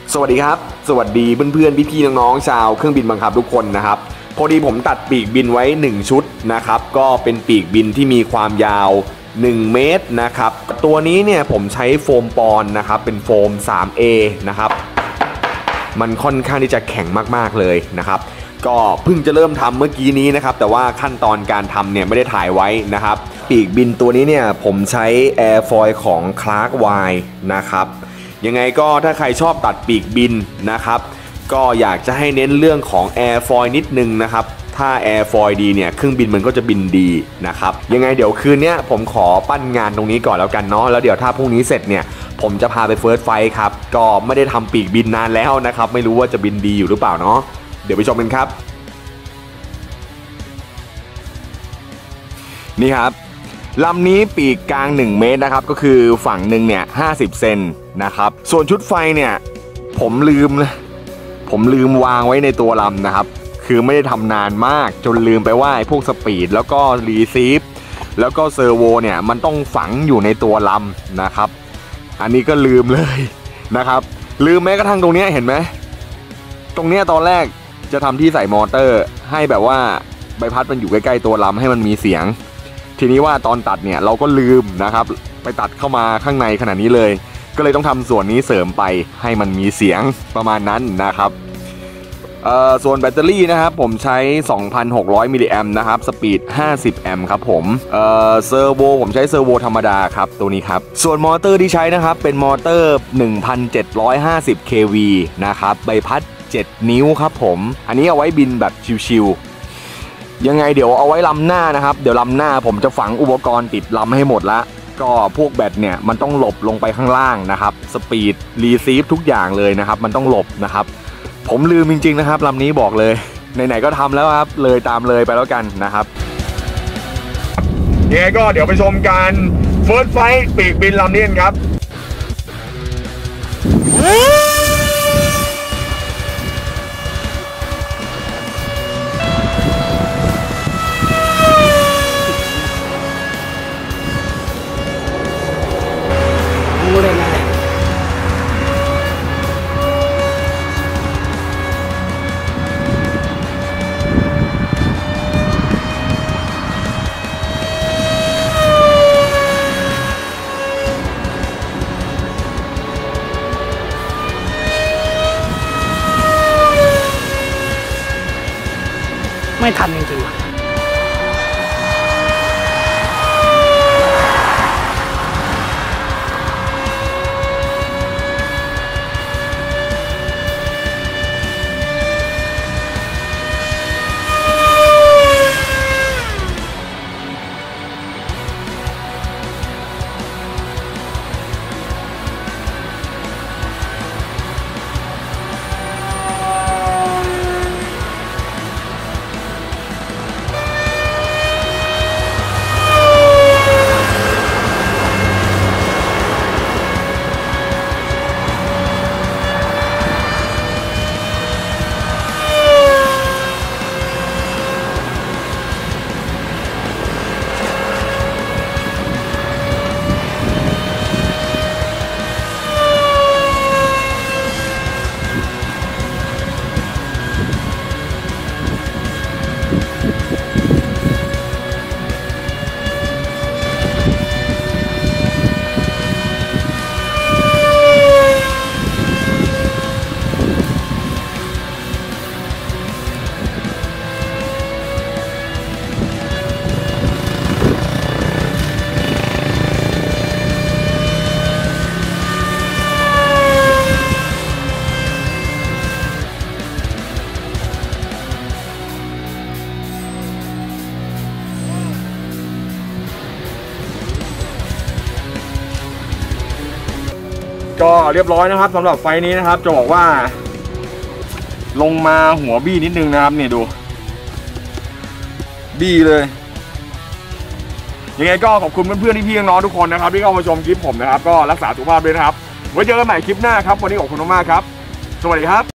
สวัสดีครับสวัสดีเพื่อนๆพี่ๆน้องๆชาวเครื่องบินบังคับทุกคนนะครับพอดีผมตัดปีกบินไว้1ชุดนะครับก็เป็นปีกบินที่มีความยาว1เมตรนะครับตัวนี้เนี่ยผมใช้โฟมปอนนะครับเป็นโฟม 3A นะครับมันค่อนข้างที่จะแข็งมากๆเลยนะครับก็เพิ่งจะเริ่มทำเมื่อกี้นี้นะครับแต่ว่าขั้นตอนการทำเนี่ยไม่ได้ถ่ายไว้นะครับปีกบินตัวนี้เนี่ยผมใช้แอร์ฟอยล์ของ Clark Y นะครับยังไงก็ถ้าใครชอบตัดปีกบินนะครับก็อยากจะให้เน้นเรื่องของแอร์ฟอยล์นิดนึงนะครับถ้าแอร์ฟอยล์ดีเนี่ยเครื่องบินมันก็จะบินดีนะครับยังไงเดี๋ยวคืนนี้ผมขอปั้นงานตรงนี้ก่อนแล้วกันเนาะแล้วเดี๋ยวถ้าพรุ่งนี้เสร็จเนี่ยผมจะพาไปเฟิร์สไฟท์ครับก็ไม่ได้ทำปีกบินนานแล้วนะครับไม่รู้ว่าจะบินดีอยู่หรือเปล่าเนาะเดี๋ยวไปชมกันครับนี่ครับลำนี้ปีกกลาง1เมตรนะครับก็คือฝั่งหนึ่งเนี่ย50เซนนะครับส่วนชุดไฟเนี่ยผมลืมวางไว้ในตัวลำนะครับคือไม่ได้ทำนานมากจนลืมไปว่าพวกสปีดแล้วก็รีซีฟแล้วก็เซอร์โวเนี่ยมันต้องฝังอยู่ในตัวลำนะครับอันนี้ก็ลืมเลยนะครับลืมแม้กระทั่งตรงนี้เห็นไหมตรงนี้ตอนแรกจะทำที่ใส่มอเตอร์ให้แบบว่าใบพัดมันอยู่ใกล้ๆตัวลำให้มันมีเสียงทีนี้ว่าตอนตัดเนี่ยเราก็ลืมนะครับไปตัดเข้ามาข้างในขนาดนี้เลยก็เลยต้องทำส่วนนี้เสริมไปให้มันมีเสียงประมาณนั้นนะครับส่วนแบตเตอรี่นะครับผมใช้ 2,600 มิลลิแอมป์นะครับสปีด50แอมป์ครับผมเซอร์โวผมใช้เซอร์โวธรรมดาครับตัวนี้ครับส่วนมอเตอร์ที่ใช้นะครับเป็นมอเตอร์ 1,750 kV นะครับใบพัด7นิ้วครับผมอันนี้เอาไว้บินแบบชิวๆยังไงเดี๋ยวเอาไว้ลำหน้านะครับเดี๋ยวลำหน้าผมจะฝังอุปกรณ์ติดลำให้หมดละก็พวกแบตเนี่ยมันต้องหลบลงไปข้างล่างนะครับสปีดรีซีฟทุกอย่างเลยนะครับมันต้องหลบนะครับผมลืมจริงๆนะครับลำนี้บอกเลยไหนๆก็ทำแล้วครับเลยตามเลยไปแล้วกันนะครับยังไงก็เดี๋ยวไปชมการเฟิร์สไฟท์ปีกบินลำนี้กันครับไม่ทันจริงๆก็เรียบร้อยนะครับสำหรับไฟนี้นะครับจะบอกว่าลงมาหัวบี้นิดนึงนะครับนี่ดูบี้เลยยังไงก็ขอบคุณเพื่อนๆพี่น้องทุกคนนะครับที่เข้ามาชมคลิปผมนะครับก็รักษาสุขภาพด้วยนะครับไว้เจอกันใหม่คลิปหน้าครับวันนี้ขอบคุณมากๆครับสวัสดีครับ